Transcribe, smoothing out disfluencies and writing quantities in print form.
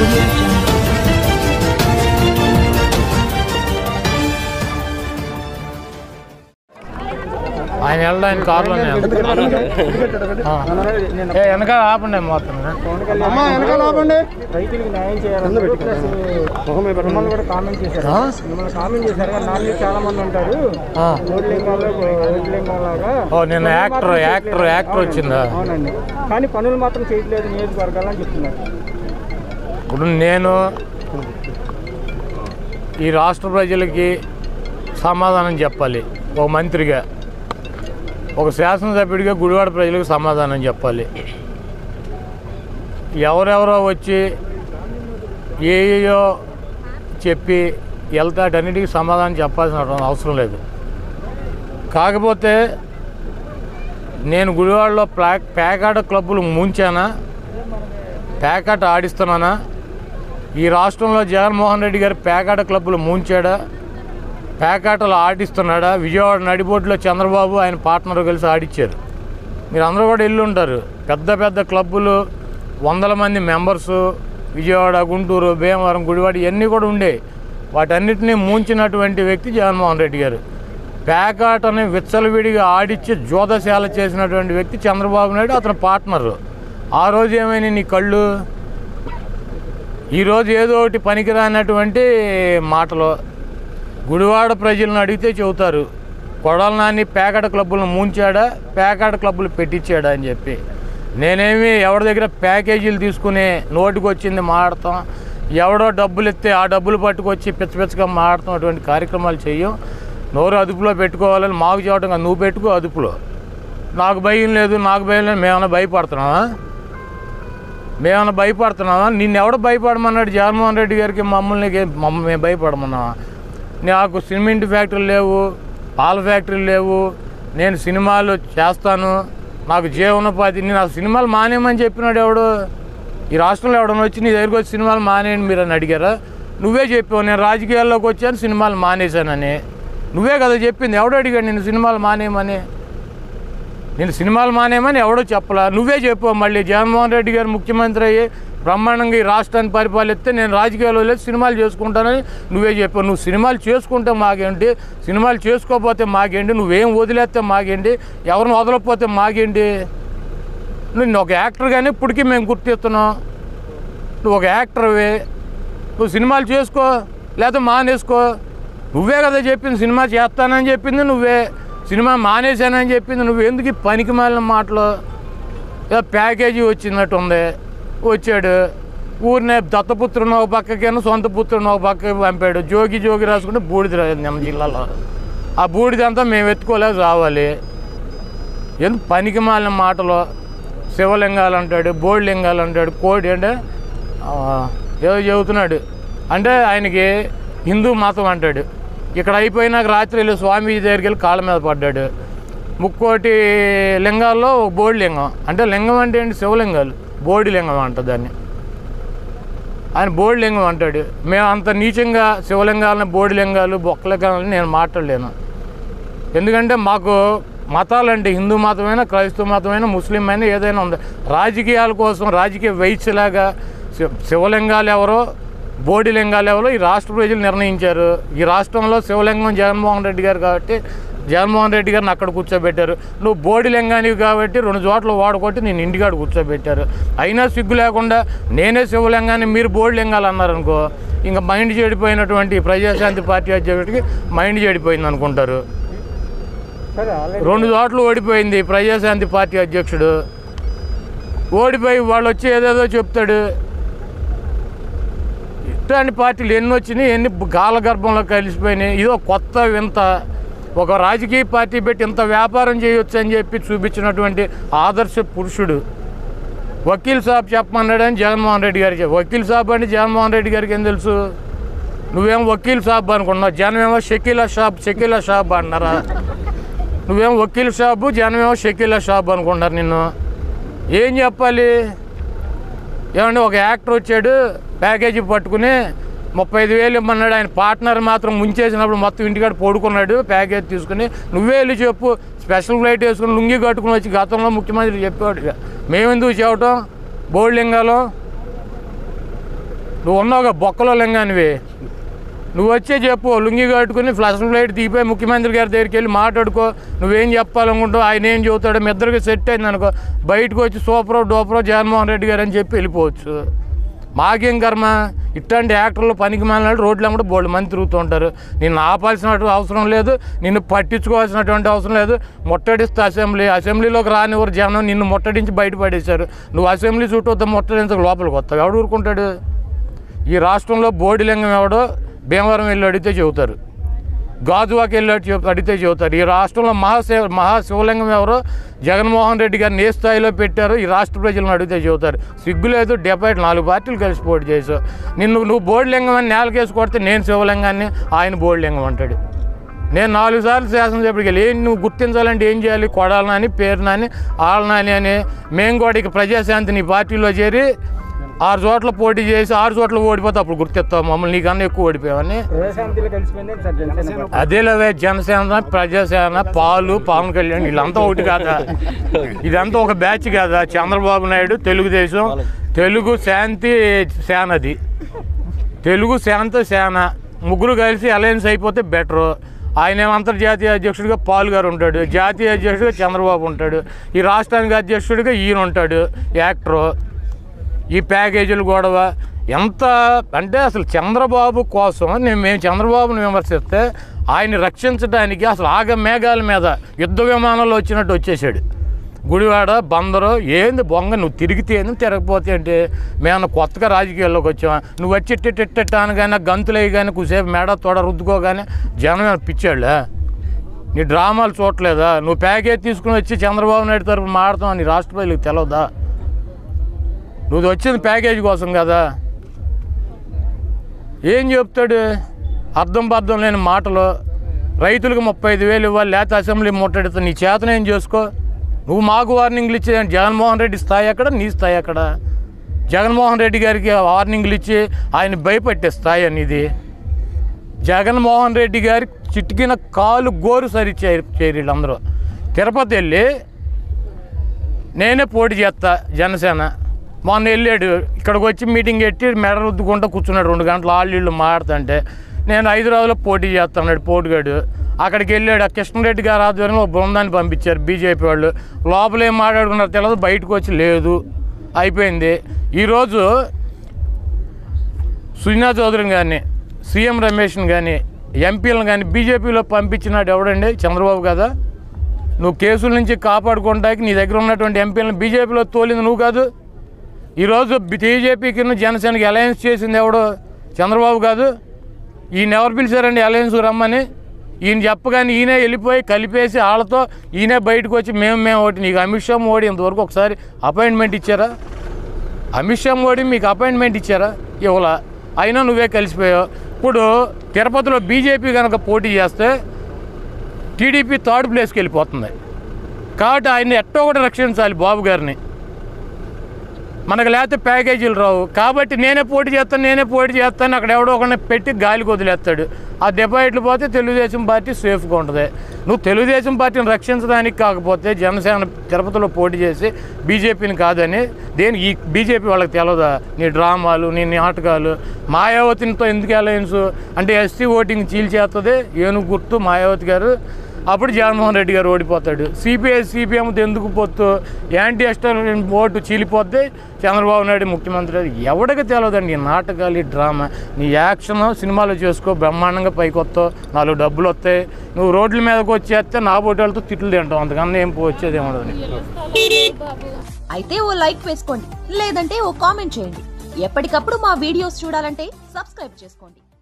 ఆయన వెళ్ళడానికి కార్లో వెనకాల ఆపండి మొత్తం రైతులకు న్యాయం చేయాలని కూడా కామెంట్ చేశారు. కామెంట్ చేశారు కానీ నాలుగు చాలా మంది ఉంటారు నిన్న యాక్టర్ వచ్చిందా? అవునండి, కానీ పనులు మాత్రం చేయట్లేదు నియోజకవర్గాలని చెప్తున్నారు. ఇప్పుడు నేను ఈ రాష్ట్ర ప్రజలకి సమాధానం చెప్పాలి, ఒక మంత్రిగా, ఒక శాసనసభ్యుడిగా గుడివాడ ప్రజలకు సమాధానం చెప్పాలి. ఎవరెవరో వచ్చి ఏయో చెప్పి వెళ్తాటన్నిటికీ సమాధానం చెప్పాల్సిన అవసరం లేదు. కాకపోతే నేను గుడివాడలో పేకాట క్లబ్బులు ముంచానా, పేకాట ఆడిస్తున్నానా? ఈ రాష్ట్రంలో జగన్మోహన్ రెడ్డి గారు పేకాట క్లబ్బులు ముంచాడా, పేకాటలు ఆడిస్తున్నాడా? విజయవాడ నడిబోట్లో చంద్రబాబు ఆయన పార్ట్నర్ కలిసి ఆడిచ్చారు. మీరు అందరూ కూడా వెళ్ళి ఉంటారు. పెద్ద పెద్ద క్లబ్బులు, వందల మంది మెంబర్సు, విజయవాడ, గుంటూరు, భీమవరం, గుడివాడ ఇవన్నీ కూడా ఉండే. వాటన్నిటినీ ముంచినటువంటి వ్యక్తి జగన్మోహన్ రెడ్డి గారు. పేకాటని విచ్చలవిడిగా ఆడిచ్చి జోదశాల చేసినటువంటి వ్యక్తి చంద్రబాబు నాయుడు, అతని పార్ట్నరు. ఆ రోజు ఏమైనా నీ కళ్ళు? ఈరోజు ఏదో ఒకటి పనికిరానటువంటి మాటలు గుడివాడ ప్రజలను అడిగితే చెబుతారు, కొడాల నాని పేకాట క్లబ్బులను ముంచాడా, పేకాట క్లబ్బులు పెట్టించాడా అని చెప్పి. నేనేమి ఎవరి దగ్గర ప్యాకేజీలు తీసుకుని నోటికి వచ్చింది మాడతాం, ఎవడో డబ్బులు ఇస్తే ఆ డబ్బులు పట్టుకొచ్చి పిచ్చపిచ్చగా మాడతాం, అటువంటి కార్యక్రమాలు చెయ్యం. నోరు అదుపులో పెట్టుకోవాలని మాకు చెప్పడం కాదు, నువ్వు పెట్టుకో అదుపులో. నాకు భయం లేదు, నాకు భయం లేదు. మేమన్నా భయపడుతున్నావా? నిన్ను ఎవడ భయపడమన్నాడు? జగన్మోహన్ రెడ్డి గారికి మమ్మల్ని మేము భయపడమన్నావా? నాకు సిమెంట్ ఫ్యాక్టరీలు లేవు, పాల ఫ్యాక్టరీలు లేవు, నేను సినిమాలు చేస్తాను, నాకు జీవనోపాధి. నేను ఆ సినిమాలు మానేయమని చెప్పినాడు ఎవడు? ఈ రాష్ట్రంలో ఎవడన్నా వచ్చి నీ దగ్గరికి వచ్చి సినిమాలు మానేయండి మీరు అని అడిగారా? నువ్వే చెప్పావు నేను రాజకీయాల్లోకి వచ్చాను సినిమాలు మానేశానని. నువ్వే కదా చెప్పింది. ఎవడో అడిగాడు నేను సినిమాలు మానేయమని? నేను సినిమాలు మానేయమని ఎవడో చెప్పలా, నువ్వే చెప్పావు. మళ్ళీ జగన్మోహన్ రెడ్డి గారు ముఖ్యమంత్రి అయ్యి బ్రహ్మాండంగా ఈ రాష్ట్రాన్ని పరిపాలిస్తే నేను రాజకీయాల్లో లేదు సినిమాలు చేసుకుంటానని నువ్వే చెప్పావు. నువ్వు సినిమాలు చేసుకుంటే మాకేంటి, సినిమాలు చేసుకోకపోతే మాకేంటి, నువ్వేం వదిలేస్తే మాకేంటి, ఎవరిని వదలకపోతే మాకేంటి? నువ్వు ఒక యాక్టర్గానే ఇప్పటికీ మేము గుర్తిస్తున్నాం. నువ్వు ఒక యాక్టర్వే, నువ్వు సినిమాలు చేసుకో లేదా మానేసుకో. నువ్వే కదా చెప్పింది, సినిమా చేస్తానని చెప్పింది నువ్వే, సినిమా మానేశానని చెప్పింది నువ్వు. ఎందుకు ఈ పనికి మాలిన మాటలు? ఏదో ప్యాకేజీ వచ్చినట్టు ఉంది, వచ్చాడు ఊరినే దత్తపుత్రుని ఒక పక్కకేను సొంత పుత్రుని ఒక పక్కకి పంపాడు. జోగి రాసుకుంటే బూడిద రాదు జిల్లాలో. ఆ బూడిదంతా మేము ఎత్తుకోలేక రావాలి. ఎందుకు పనికి మాలిన మాటలు? శివలింగాలు అంటాడు, బోడి లింగాలు అంటాడు, కోడి అంటే ఏదో చెబుతున్నాడు. అంటే ఆయనకి హిందూ మతం అంటాడు. ఇక్కడ అయిపోయినాక రాత్రి వెళ్ళి స్వామీజీ దగ్గరికి వెళ్ళి కాళ్ళ మీద పడ్డాడు. 30 లింగాల్లో ఒక బోడి లింగం. అంటే లింగం అంటే ఏంటి? శివలింగాలు, బోడి లింగం అంట దాన్ని. ఆయన బోడి లింగం అంటాడు. మేము అంత నీచంగా శివలింగాలని, బోడి లింగాలు, బొక్కలింగాలని నేను మాట్లాడలేను. ఎందుకంటే మాకు మతాలంటే హిందూ మతమైనా, క్రైస్తవ మతమైనా, ముస్లిం అయినా ఏదైనా ఉంది. రాజకీయాల కోసం రాజకీయ వైశ్యలాగా శివలింగాలు ఎవరో, బోడి లింగాలు ఎవరో ఈ రాష్ట్ర ప్రజలు నిర్ణయించారు. ఈ రాష్ట్రంలో శివలింగం జగన్మోహన్ రెడ్డి గారు కాబట్టి జగన్మోహన్ రెడ్డి గారిని అక్కడ కూర్చోబెట్టారు. నువ్వు బోడి లింగానివి కాబట్టి 2 చోట్ల వాడుకొట్టి నేను ఇంటికాడ కూర్చోబెట్టారు. అయినా సిగ్గు లేకుండా నేనే శివలింగాన్ని మీరు బోడి లింగాలు అన్నారనుకో, ఇంకా మైండ్ చెడిపోయినటువంటి ప్రజాశాంతి పార్టీ అధ్యక్షుడికి మైండ్ చెడిపోయింది అనుకుంటారు. 2 చోట్ల ఓడిపోయింది ప్రజాశాంతి పార్టీ అధ్యక్షుడు. ఓడిపోయి వాళ్ళు వచ్చి ఏదేదో చెప్తాడు. ఇట్లాంటి పార్టీలు ఎన్ని వచ్చినాయి, ఎన్ని గాలగర్భంలో కలిసిపోయినాయి. ఇదో కొత్త వింత. ఒక రాజకీయ పార్టీ పెట్టి ఇంత వ్యాపారం చేయొచ్చు అని చెప్పి చూపించినటువంటి ఆదర్శ పురుషుడు. వకీల్ సాబ్ చెప్పమన్నాడని జగన్మోహన్ రెడ్డి గారికి. వకీల్ సాబ్ అంటే జగన్మోహన్ రెడ్డి గారికి ఏం తెలుసు? నువ్వేం వకీల్ సాబ్ అనుకున్నావు, జనమేమో షకీలా షాబ్ అన్నారా? నువ్వేం వకీల్ షాబు, జనమేమో షకీలా షాబ్ అనుకుంటారు నిన్ను. ఏం చెప్పాలి? ఏమంటే ఒక యాక్టర్ వచ్చాడు ప్యాకేజీ పట్టుకుని 35,000 ఇమ్మన్నాడు. ఆయన పార్ట్నర్ మాత్రం ముంచేసినప్పుడు మొత్తం ఇంటికాడ పడుకున్నాడు ప్యాకేజ్ తీసుకుని. నువ్వే వెళ్ళి చెప్పు, స్పెషల్ ఫ్లైట్ వేసుకుని లుంగి కట్టుకుని వచ్చి గతంలో ముఖ్యమంత్రి చెప్పేవాడు. మేమెందుకు చెప్పటం? బోడి లింగాలు నువ్వు ఉన్నావుగా బొక్కలో లింగానివి, నువ్వు వచ్చే చెప్పు, లుంగి కట్టుకుని ఫ్లష్ ఫ్లైట్ తీపోయి ముఖ్యమంత్రి గారి దగ్గరికి వెళ్ళి మాట్లాడుకో, నువ్వేం చెప్పాలనుకుంటావు, ఆయన ఏం చెబుతాడు, మీ ఇద్దరికి సెట్ అయింది అనుకో, బయటకు వచ్చి సూపరో డోపరో జగన్మోహన్ రెడ్డి గారు అని చెప్పి వెళ్ళిపోవచ్చు. మాకేం కర్మ, ఇట్లాంటి యాక్టర్లు పనికి మాలినాడు రోడ్లు కూడా బోల్డ్ మంది తిరుగుతూ ఉంటారు. నిన్ను ఆపాల్సిన అవసరం లేదు, నిన్ను పట్టించుకోవాల్సినటువంటి అవసరం లేదు. ముట్టడిస్తే అసెంబ్లీలోకి రానివ్వరు జనం, నిన్ను ముట్టడించి బయటపడేశారు. నువ్వు అసెంబ్లీ చుట్టూ ముట్టడించక లోపలికి వస్తావు, ఎవడు ఊరుకుంటాడు? ఈ రాష్ట్రంలో బోడిలింగం ఎవడో భీమవరం వెళ్ళి అడిగితే చెబుతారు, గాజువాకి వెళ్ళి అడిగితే చెబుతారు. ఈ రాష్ట్రంలో మహాశివలింగం ఎవరో జగన్మోహన్ రెడ్డి గారిని ఏ స్థాయిలో పెట్టారో ఈ రాష్ట్ర ప్రజలను అడిగితే చెబుతారు. సిగ్గులేదు, 4 పార్టీలు కలిసి పోటీ చేసావు. నువ్వు బోడిలింగం అని నేలకేసి కొడితే నేను శివలింగాన్ని, ఆయన బోడిలింగం అంటాడు. నేను 4 సార్లు శాసనసభ్యుడికి వెళ్ళి నువ్వు గుర్తించాలంటే ఏం చేయాలి, కొడాలని పేరు నాని ఆళ్ళనాని అని. మేము కూడా ఇక ప్రజాశాంతి నీ పార్టీలో చేరి 6 చోట్ల పోటీ చేసి 6 చోట్ల ఓడిపోతే అప్పుడు గుర్తిస్తావు మమ్మల్ని, నీకన్నా ఎక్కువ ఓడిపోయావని. అదేలేవే జనసేన, ప్రజాసేన, పవన్ కళ్యాణ్ వీళ్ళంతా ఒకటి కాదా? ఇదంతా ఒక బ్యాచ్ కాదా? చంద్రబాబు నాయుడు, తెలుగుదేశం, తెలుగు శాంతి సేనది, తెలుగు శాంతి సేన ముగ్గురు కలిసి అలయన్స్ అయిపోతే బెటరు. ఆయన అంతర్జాతీయ అధ్యక్షుడిగా పాల్ గారు ఉంటాడు, జాతీయ అధ్యక్షుడిగా చంద్రబాబు ఉంటాడు, ఈ రాష్ట్రానికి అధ్యక్షుడిగా ఈయన ఉంటాడు యాక్టరు. ఈ ప్యాకేజీలు గొడవ ఎంత అంటే అసలు చంద్రబాబు కోసం మేము చంద్రబాబుని విమర్శిస్తే ఆయన్ని రక్షించడానికి అసలు మేఘాల మీద యుద్ధ విమానంలో వచ్చినట్టు వచ్చేసాడు. గుడివాడ బందరు ఏంది బొంగ, నువ్వు తిరిగితే ఏంది తిరగపోతే అంటే మేము కొత్తగా రాజకీయాల్లోకి వచ్చామా? నువ్వు వచ్చి టిట్టాను కానీ గంతులయ్యి కానీ కుసేపు మేడ తోడ రుద్దుకోగానే జనం పిచ్చాళ్ళా? నీ డ్రామాలు చూడలేదా? నువ్వు ప్యాకేజ్ తీసుకుని వచ్చి చంద్రబాబు నాయుడు తరపున మాడతావు నీ రాష్ట్ర ప్రజలకు తెలవదా? నువ్వు వచ్చింది ప్యాకేజీ కోసం కదా. ఏం చెప్తాడు అర్థం పర్థం లేని మాటలు? రైతులకు 35,000 ఇవ్వాలి, లేకపోతే అసెంబ్లీ ముట్టడితే నీ చేతనేం చేసుకో. నువ్వు మాకు వార్నింగ్లు ఇచ్చే జగన్మోహన్ రెడ్డి స్థాయి ఎక్కడ, నీ స్థాయి ఎక్కడ? జగన్మోహన్ రెడ్డి గారికి వార్నింగ్లు ఇచ్చి ఆయన భయపెట్టే స్థాయి అనేది. జగన్మోహన్ రెడ్డి గారి చిటికిన కాలు గోరు సరిచేయరు వీళ్ళందరూ. తిరుపతి వెళ్ళి నేనే పోటీ చేస్తా జనసేన, మొన్న వెళ్ళాడు, ఇక్కడికి వచ్చి మీటింగ్ పెట్టి మెడ రుద్దుకుంటూ కూర్చున్నాడు 2 గంటలు ఆళ్ళు మాడుతుంటే. నేను హైదరాబాద్లో పోటీ చేస్తున్నాడు పోటుగాడు. అక్కడికి వెళ్ళాడు, ఆ కృష్ణారెడ్డి గారి ఆధ్వర్యంలో ఒక బృందాన్ని పంపించారు బీజేపీ వాళ్ళు. లోపల ఏం మాట్లాడుకున్నారో తెలియదు, బయటకు వచ్చి లేదు, అయిపోయింది. ఈరోజు సుజనా చౌదరిని కానీ, సీఎం రమేష్ని కానీ, ఎంపీలను కానీ బీజేపీలో పంపించినాడు ఎవడండి? చంద్రబాబు కదా. నువ్వు కేసుల నుంచి కాపాడుకోవడానికి నీ దగ్గర ఉన్నటువంటి ఎంపీలను బీజేపీలో తోలింది నువ్వు కాదు. ఈరోజు బీజేపీకి జనసేనకి అలయన్స్ చేసింది ఎవడో? చంద్రబాబు కాదు. ఈయన ఎవరు పిలిచారండి అలయన్స్ రమ్మని? ఈయన చెప్పగానే ఈయనే వెళ్ళిపోయి కలిపేసి వాళ్ళతో ఈయనే బయటకు వచ్చి మేము ఒకటి. నీకు అమిత్ షా మోడీ ఇంతవరకు ఒకసారి అపాయింట్మెంట్ ఇచ్చారా? అమిత్ షా మోడీ మీకు అపాయింట్మెంట్ ఇచ్చారా? ఇవ్వలా. అయినా నువ్వే కలిసిపోయావు. ఇప్పుడు తిరుపతిలో బీజేపీ కనుక పోటీ చేస్తే టీడీపీ 3rd ప్లేస్కి వెళ్ళిపోతుంది. కాబట్టి ఆయన ఎట్టో ఒకటి రక్షించాలి బాబు గారిని. మనకు లేకపోతే ప్యాకేజీలు రావు. కాబట్టి నేనే పోటీ చేస్తాను అక్కడ ఎవడో ఒకరిని పెట్టి గాలికి వదిలేస్తాడు. ఆ డిపాజిట్లు పోతే తెలుగుదేశం పార్టీ సేఫ్గా ఉంటుంది. నువ్వు తెలుగుదేశం పార్టీని రక్షించడానికి కాకపోతే జనసేన తిరుపతిలో పోటీ చేసి బీజేపీని కాదని ఈ బీజేపీ వాళ్ళకి తెలియదా? నీ డ్రామాలు, నీ నాటకాలు. మాయావతితో ఎందుకు అలయన్స్ అంటే ఎస్సీ ఓటింగ్ చీల్చేస్తుంది ఏనుగు గుర్తు మాయావతి గారు. అప్పుడు జగన్మోహన్ రెడ్డి గారు ఓడిపోతాడు. సిపిఎంతో ఎందుకు పొత్తు? యాంటీ ఎస్టాబ్లిష్మెంట్ ఓటు చీలిపోతే చంద్రబాబు నాయుడు ముఖ్యమంత్రి. ఎవడికి తెలియదండి ఈ నాటకాలు, ఈ డ్రామా. నీ యాక్షన్ సినిమాలో చేసుకో, బ్రహ్మాండంగా పైకి వస్తావు, 4 డబ్బులు వస్తాయి. నువ్వు రోడ్ల మీదకి వచ్చేస్తే నా పోటీలతో తిట్లు తింటావు, అంతకన్నా ఏం వచ్చేది ఏమన్నది. అయితే ఓ లైక్ వేసుకోండి, లేదంటే ఓ కామెంట్ చేయండి. ఎప్పటికప్పుడు మా వీడియోస్ చూడాలంటే సబ్స్క్రైబ్ చేసుకోండి.